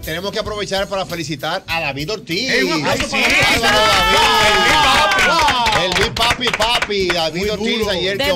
tenemos que aprovechar para felicitar a David Ortiz. Un aplauso El Big Papi, David Ortiz, ayer que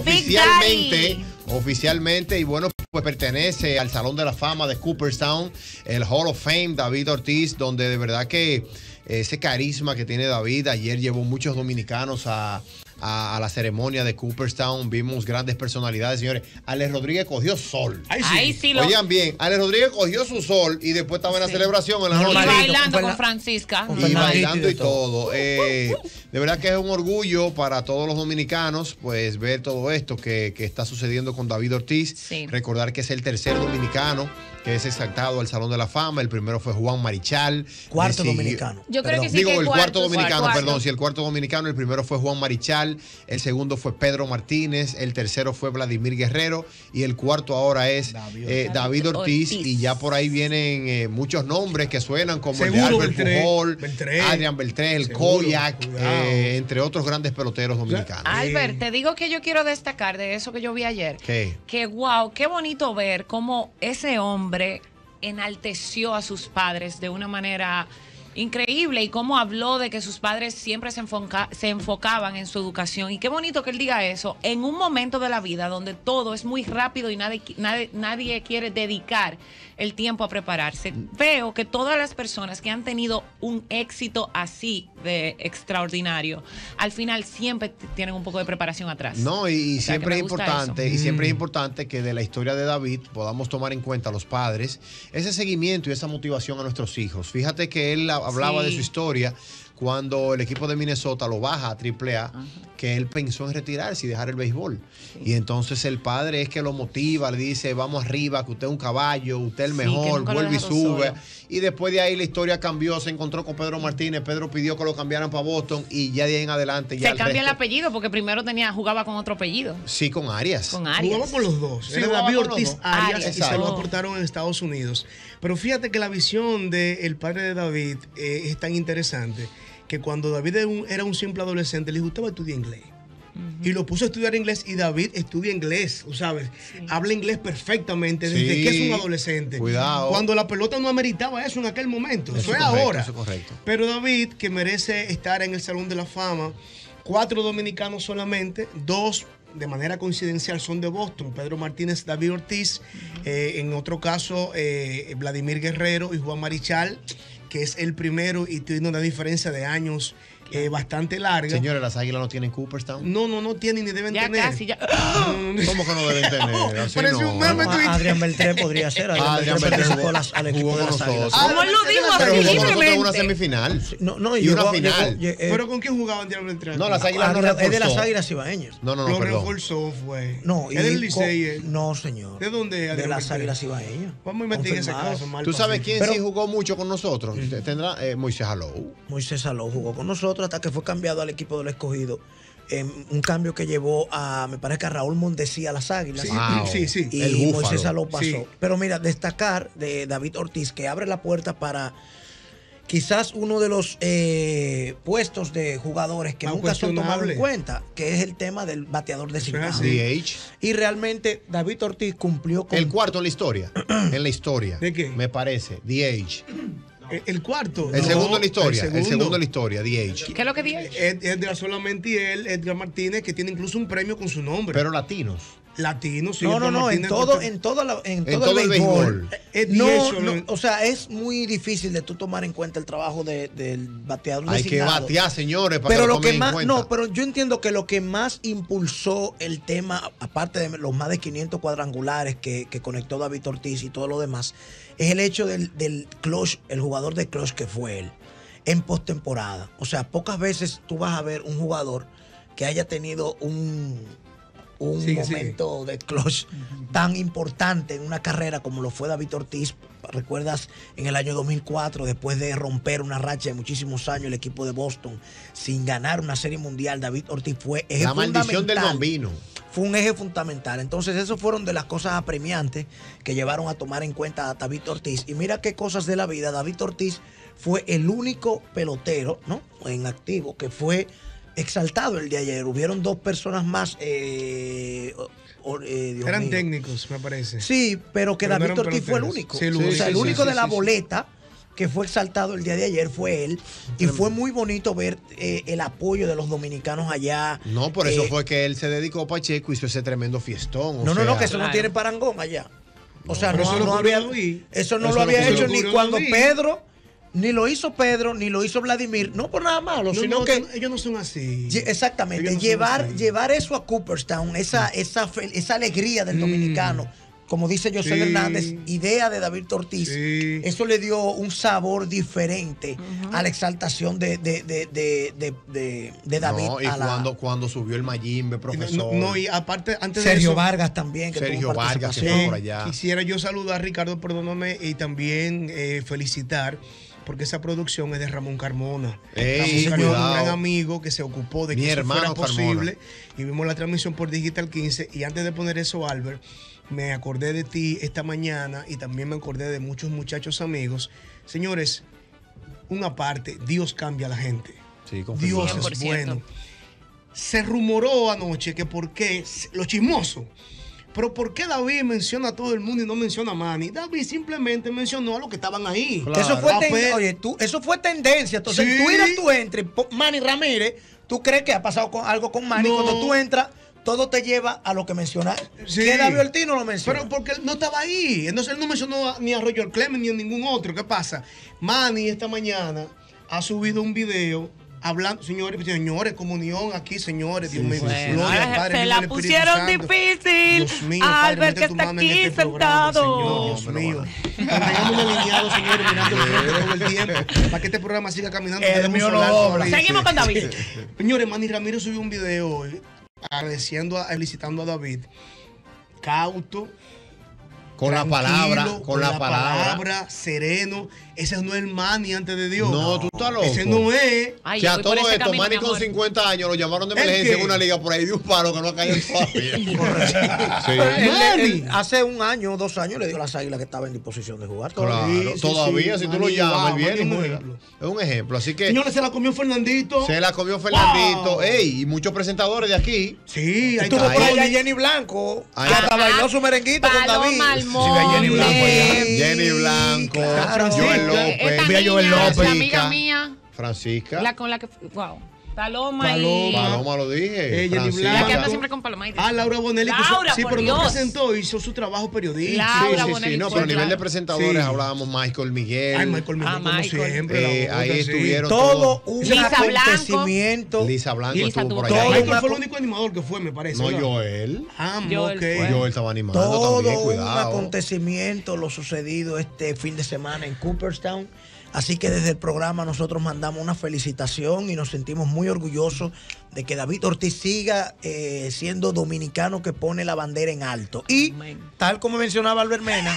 oficialmente, y bueno, pues pertenece al Salón de la Fama de Cooperstown, el Hall of Fame, David Ortiz, donde de verdad que ese carisma que tiene David, ayer llevó muchos dominicanos a la ceremonia de Cooperstown. Vimos grandes personalidades, señores. Alex Rodríguez cogió sol. Oigan bien, Alex Rodríguez cogió su sol y después estaba en la celebración en la noche. Y bailando con Francisca. Y bailando y todo. De verdad que es un orgullo para todos los dominicanos, pues, ver todo esto que está sucediendo con David Ortiz. Sí. Recordar que es el tercer dominicano que es exaltado al Salón de la Fama. El primero fue Juan Marichal. Cuarto dominicano. Yo creo que sí. Digo, que el cuarto dominicano, cuarto. perdón. Sí, el cuarto dominicano. El primero fue Juan Marichal. El segundo fue Pedro Martínez. El tercero fue Vladimir Guerrero. Y el cuarto ahora es David Ortiz. Y ya por ahí vienen muchos nombres que suenan, como el de Albert Pujol, Adrián Beltré, el Koyak, entre otros grandes peloteros dominicanos. Albert, te digo que yo quiero destacar de eso que yo vi ayer. ¿Qué? Que wow, qué bonito ver cómo ese hombre enalteció a sus padres de una manera increíble y cómo habló de que sus padres siempre se enfocaban en su educación. Y qué bonito que él diga eso en un momento de la vida donde todo es muy rápido y nadie quiere dedicar el tiempo a prepararse. Veo que todas las personas que han tenido un éxito así de extraordinario, al final siempre tienen un poco de preparación atrás. No, y siempre es importante, eso. siempre es importante que de la historia de David podamos tomar en cuenta a los padres ese seguimiento y esa motivación a nuestros hijos. Fíjate que él hablaba de su historia cuando el equipo de Minnesota lo baja a AAA, que él pensó en retirarse y dejar el béisbol. Sí. Y entonces el padre es que lo motiva, le dice, vamos arriba, que usted es un caballo, usted es el mejor, vuelve y sube. Y después de ahí la historia cambió, se encontró con Pedro Martínez, Pedro pidió que lo cambiaran para Boston y ya de ahí en adelante ya se cambia el apellido porque primero jugaba con otro apellido. Sí, con Arias. Jugaba con los dos. Sí, era David Ortiz Arias y se lo Exacto. aportaron en Estados Unidos. Pero fíjate que la visión del padre de David es tan interesante que cuando David era un simple adolescente, le dijo, usted va a estudiar inglés. Y lo puso a estudiar inglés y David estudia inglés, ¿sabes? Sí. Habla inglés perfectamente desde que es un adolescente. Cuidado. Cuando la pelota no ameritaba eso en aquel momento. Eso es correcto, ahora. Eso es correcto. Pero David, que merece estar en el Salón de la Fama, 4 dominicanos solamente, 2 de manera coincidencial son de Boston, Pedro Martínez, David Ortiz, en otro caso Vladimir Guerrero y Juan Marichal, que es el primero y tiene una diferencia de años bastante larga. Señores, las Águilas no tienen Cooperstown. No tienen ni deben tener. Casi, ya. ¿Cómo que no deben tener? Así Parece un meme Adrián Beltré podría ser. Adrián Beltré jugó al equipo de las Águilas. ¿Cómo él lo dijo pero así jugó con nosotros en libremente? una semifinal. Y una final. ¿Pero con quién jugaba Adrián Beltré? No, las Águilas no es de las reforzó. Águilas Ibaeñas. No, Lo perdón. reforzó, fue. No, ¿Es del Licey? No, señor. ¿De dónde? De las Águilas Ibaeñas. Vamos a investigar ese caso. ¿Tú sabes quién sí jugó mucho con nosotros? Tendrá Moisés Alou. Moisés Alou jugó con nosotros hasta que fue cambiado al equipo del Escogido. Un cambio que llevó a, me parece que a Raúl Mondesí a las Águilas. Sí, wow. sí. Y Moisés Alou pasó. Sí. Pero mira, destacar de David Ortiz, que abre la puerta para quizás uno de los puestos de jugadores que nunca son tomados en cuenta, que es el tema del bateador designado. DH. Y realmente David Ortiz cumplió con... El cuarto en la historia. En la historia. ¿De qué? Me parece. DH. El cuarto. El segundo en la historia. El segundo en la historia, DH. ¿Qué es lo que dije? Edgar solamente él, Edgar Martínez, que tiene incluso un premio con su nombre. Pero latinos. Latinos, sí. No, en todo el béisbol. O sea, es muy difícil de tú tomar en cuenta el trabajo del bateador designado. Hay que batear, señores, para pero que lo lo que tomen más, en cuenta. no, pero yo entiendo que lo que más impulsó el tema, aparte de los más de 500 cuadrangulares que conectó David Ortiz y todo lo demás, es el hecho del clutch, el jugador de clutch que fue él en postemporada. O sea, pocas veces tú vas a ver un jugador que haya tenido un momento de clutch tan importante en una carrera como lo fue David Ortiz. Recuerdas en el año 2004, después de romper una racha de muchísimos años el equipo de Boston sin ganar una serie mundial, David Ortiz fue eje la fundamental. maldición del bambino. Fue un eje fundamental. Entonces, esos fueron de las cosas apremiantes que llevaron a tomar en cuenta a David Ortiz. Y mira qué cosas de la vida. David Ortiz fue el único pelotero, ¿no?, en activo que fue exaltado el de ayer. Hubieron 2 personas más. Eran técnicos, me parece. Sí, pero que David Ortiz fue el único. Sí, el único de la boleta que fue exaltado el día de ayer fue él. Y fue muy bonito ver el apoyo de los dominicanos allá. No, por eso fue que él se dedicó a Pacheco y hizo ese tremendo fiestón. No, que eso no tiene parangón allá. O sea, eso no lo había hecho ni cuando Pedro, ni lo hizo Pedro, ni lo hizo Vladimir. No por nada malo, sino que ellos no son así. Exactamente. Llevar eso a Cooperstown, esa alegría del dominicano. Como dice José Hernández, idea de David Ortiz, eso le dio un sabor diferente a la exaltación de David. No, y cuando subió el Mayimbe, profesor. Y aparte, antes Sergio de eso, Vargas también. Sergio Vargas, que fue por allá. Quisiera yo saludar a Ricardo, perdóname, y también felicitar, porque esa producción es de Ramón Carmona. Ramón Carmona, un gran amigo que se ocupó de que eso fuera posible. Y vimos la transmisión por Digital 15. Y antes de poner eso, Albert, me acordé de ti esta mañana y también me acordé de muchos muchachos amigos. Señores, una parte, Dios cambia a la gente. Sí, Dios es bueno. Se rumoró anoche que por qué, lo chismoso, pero ¿por qué David menciona a todo el mundo y no menciona a Manny? David simplemente mencionó a los que estaban ahí. Claro. Eso fue tendencia. Entonces, tú entres, Manny Ramírez, tú crees que ha pasado algo con Manny. Cuando tú entras, todo te lleva a lo que menciona. Que David Ortiz no lo menciona. Pero porque él no estaba ahí. Entonces él no mencionó ni a Roger Clemens ni a ningún otro. ¿Qué pasa? Manny esta mañana ha subido un video hablando, señores, comunión aquí, señores, Dios mío. Se la pusieron difícil. Dios mío, Albert, que está aquí sentado. Dios mío. Mantengamos alineados, señores, mirando el frente todo el tiempo, para que este programa siga caminando. Seguimos con David. Señores, Manny Ramírez subió un video hoy felicitando a David, cauto, con la palabra, sereno. Ese no es el Manny antes de Dios. No, tú estás loco. Ese no es. Ay, o sea, todo esto, Manny con 50 años lo llamaron de emergencia en una liga por ahí de un palo que no ha caído todavía. Él hace un año o 2 años le dio a las Águilas que estaba en disposición de jugar. Claro, todavía, si tú lo llamas, él viene y juega. Es un ejemplo. Así que. Señores, se la comió Fernandito. Wow. Ey, y muchos presentadores de aquí. Sí, ahí estuvo por allá Jenny Blanco. Ahí hasta bailó su merenguito con David. Jenny Blanco. Joel López, Joel López, la amiga mía, Francisca, la con la que, wow, Paloma, lo dije. La que anda siempre con Paloma. Laura Bonelli. Sí, pero no presentó, hizo su trabajo periodístico. Sí, no, pero a nivel de presentadores hablábamos Michael Miguel. Michael Miguel, como siempre. Ahí estuvieron todo un acontecimiento. Lisa Blanco estuvo por allá. Michael fue el único animador que fue, me parece. No, Joel. Ok. Joel estaba animando también, cuidado. Todo un acontecimiento lo sucedido este fin de semana en Cooperstown. Así que desde el programa nosotros mandamos una felicitación y nos sentimos muy orgullosos de que David Ortiz siga siendo dominicano que pone la bandera en alto. Y tal como mencionaba Albert Mena,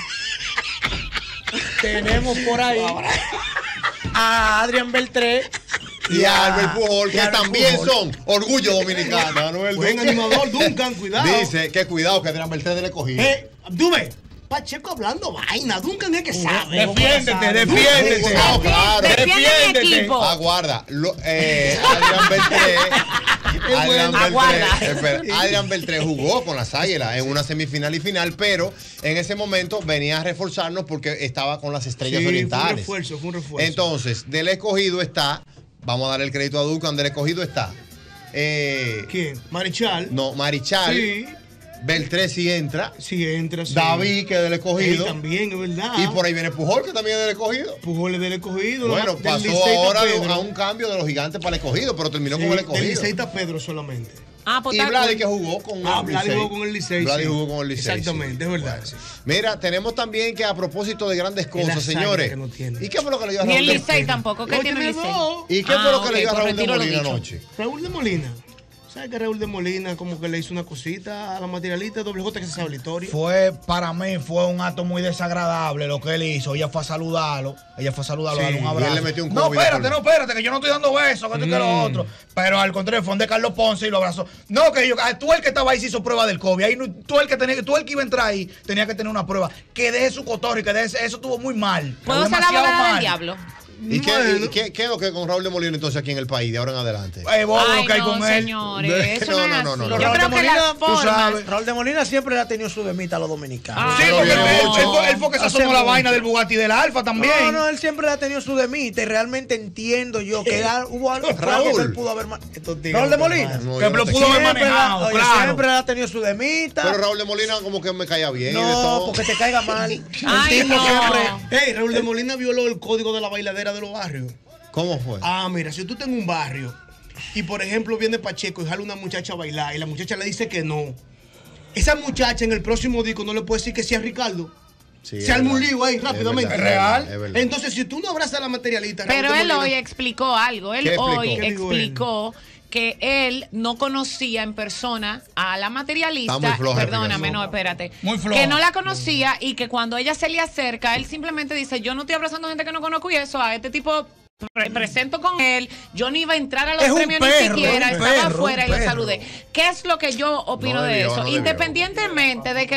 tenemos por ahí a Adrián Beltré y a Albert Pujol, que también son orgullo dominicano. Buen animador, Duncan, cuidado. Dice que cuidado, que Adrián Beltré de le cogido. Dube. Pacheco hablando vaina, Duncan es que sabe. Defiéndete. Defiéndete. Aguarda. Adrián Beltré jugó con las Águilas en una semifinal y final, pero en ese momento venía a reforzarnos porque estaba con las Estrellas Orientales. Fue un refuerzo. Entonces, del escogido está, vamos a dar el crédito a Duncan, del escogido está. ¿Quién? Marichal. No, Marichal. Sí. Beltré sí entra. Sí entra, sí. David, que es del escogido. También, es verdad. Y por ahí viene Pujol, que también es del escogido. Pujol es del escogido. Bueno, pasó ahora a un cambio de los Gigantes para el escogido, pero terminó con el escogido. Del Liceita Pedro solamente. Y Vladi que jugó con Vladi jugó con el Licey. Vladi jugó con el Licey. Exactamente, es verdad. Bueno. Mira, tenemos también que a propósito de grandes cosas, señores. ¿Y qué fue lo que le dio a Raúl? Ni el Licey tampoco, ¿qué tiene el Licey? ¿Y qué fue lo que le dio a Raúl de Molina anoche? Raúl de Molina. ¿Sabes que Raúl de Molina como que le hizo una cosita a la materialista de WJ que se sabe la historia? Para mí fue un acto muy desagradable lo que él hizo. Ella fue a saludarlo, darle un abrazo. Y él le metió un no, espérate, que yo no estoy dando besos, que esto y que lo otro. Pero al contrario, fue de Carlos Ponce y lo abrazó. No, que tú el que estaba ahí se hizo prueba del COVID. Ahí tú el que iba a entrar ahí tenía que tener una prueba. Que deje su cotorro y que deje, eso estuvo muy mal. ¿Puedo ser la abogada del diablo? ¿Y qué es lo que con Raúl de Molina entonces aquí en el país de ahora en adelante? Bobo Ay, lo que hay no, con él. señores, eso no, no, no. Yo Raúl creo de que Molina, las tú formas... sabes, Raúl de Molina siempre le ha tenido su demita a los dominicanos. Sí, pero porque no. él fue que sazonó la vaina del Bugatti y del Alfa también. No, él siempre le ha tenido su demita y realmente entiendo yo que hubo algo Raúl. que él pudo haber tigres Raúl de no Molina. No, Que yo lo no te pudo haber quiero. manejado, Oye, claro. siempre le ha tenido su demita. Pero Raúl de Molina como que me caía bien. y de No, todo. porque te caiga mal. El Ay, tipo no. siempre. Hey, Raúl de Molina violó el código de la bailadera de los barrios. ¿Cómo fue? Mira, si tú estás en un barrio y por ejemplo viene Pacheco y jala una muchacha a bailar y la muchacha le dice que no, esa muchacha en el próximo disco no le puede decir que sea Ricardo. Sí, Se arma un lío ahí Es rápidamente. verdad, real. es verdad. Entonces, si tú no abrazas a la materialista, Raúl Pero de él Molina- hoy explicó algo. Él ¿Qué explicó? hoy ¿Qué dijo explicó que él no conocía en persona a la materialista. Está muy floja la Perdóname, explicación. no, espérate. Muy floja. Que no la conocía y que cuando ella se le acerca, él simplemente dice, yo no estoy abrazando gente que no conozco y eso, a este tipo presento con él, yo no iba a entrar a los Es un premios perro, ni siquiera, un estaba perro, afuera un y lo perro. saludé. ¿Qué es lo que yo opino No de debió, eso? no debió. Independientemente de que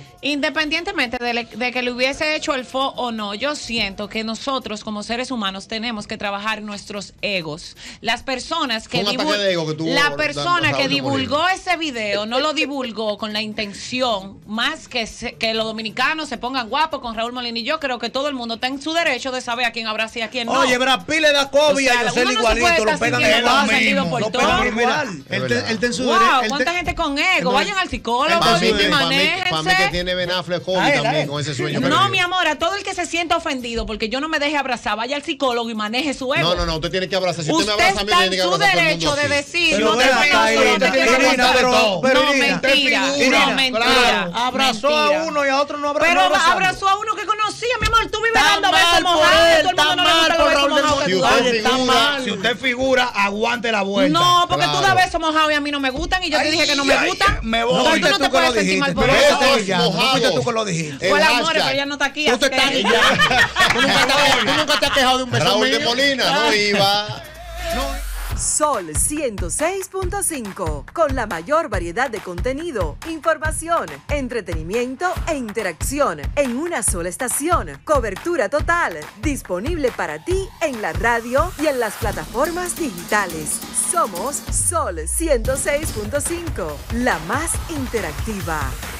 de que le hubiese hecho el fo o no, yo siento que nosotros como seres humanos tenemos que trabajar nuestros egos. Las personas que Fue un ataque de ego que tuvo la persona Raúl que de divulgó Molina. ese video no lo divulgó con la intención más que los dominicanos se pongan guapos con Raúl Molina, y yo creo que todo el mundo está en su derecho de saber a quién abraza y a quién no. Oye, Brad Pitt le da COVID O sea, a Yosel uno no se puede igualito, lo estar pegan sintiendo en lo el ofendido mismo, por lo todo. pegan Mira, igual. él Es te- verdad. él te en su Wow, derecho- él cuánta te- gente con ego, vayan al psicólogo, Entonces, y para mí- Para mí manéjense. que tiene Ben Affleck COVID A él, también a él. con ese sueño. que No, le mi dio. amor, a todo el que se sienta ofendido porque yo no me deje abrazar, vaya al psicólogo y maneje su ego. No, usted tiene que abrazar. Si usted me Usted abraza a mí, está tiene en que su abrazar a todo el mundo derecho de así. decir, Pero no te ven pego, acá, solo Irina, te quiero Irina, abrazar. pero No, Irina, mentira, figura. no, mentira. Claro, abrazó mentira. a uno y a otro no abrazó. Pero no abrazamos. abrazó a uno que conocía, mi amor, tú vives Está dando besos mal por mojados, él, todo el mundo está no le mal gustan por los besos Raúl de mojados que tú Molina. das. Si usted Está figura- mal. Si usted figura, aguante la vuelta. No, porque tú Claro. das besos mojados y a mí no me gustan y yo te dije que no me gustan. Me No voy. Entonces fuiste tú no tú te que puedes lo sentir dijiste. mal por Pero eso. no te Besos digas, no fuiste mojados. tú que lo dijiste. El Fue el amor, hashtag. pero ella no está aquí. Tú así te que- estás tú nunca te has quejado de un beso Raúl de mío. Molina no iba. Sol 106.5, con la mayor variedad de contenido, información, entretenimiento e interacción en una sola estación. Cobertura total, disponible para ti en la radio y en las plataformas digitales. Somos Sol 106.5, la más interactiva.